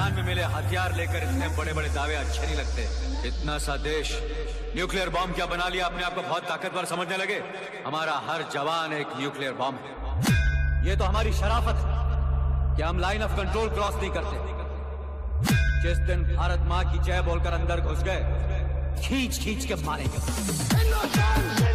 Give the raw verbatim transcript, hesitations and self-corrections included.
मैदान में मिले हथियार लेकर इतने बड़े बड़े दावे अच्छे नहीं लगते। इतना सा देश न्यूक्लियर बॉम्ब क्या बना लिया, अपने आप को बहुत ताकतवर समझने लगे। हमारा हर जवान एक न्यूक्लियर बॉम्ब है। ये तो हमारी शराफत है कि हम लाइन ऑफ कंट्रोल क्रॉस नहीं करते। जिस दिन भारत माँ की जय बोलकर अंदर घुस गए, खींच खींच के मारेंगे।